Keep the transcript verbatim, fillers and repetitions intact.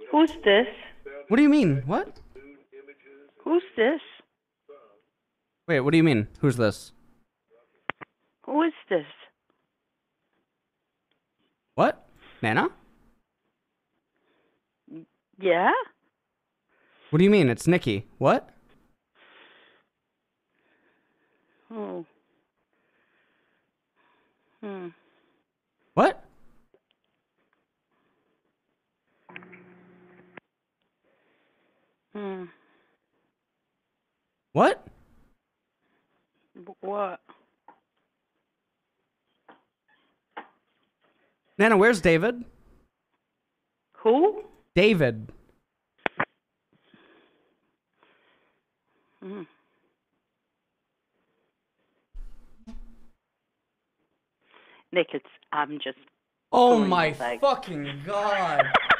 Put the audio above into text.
Who's this? What do you mean? What? Who's this? Wait, what do you mean? Who's this? Who is this? What? Nana? Yeah? What do you mean? It's Nikki. What? Oh. Hmm. What? Hmm. What? What? Nana, where's David? Who? David. Hmm. Nick, it's, I'm just Oh pulling my your leg. fucking god.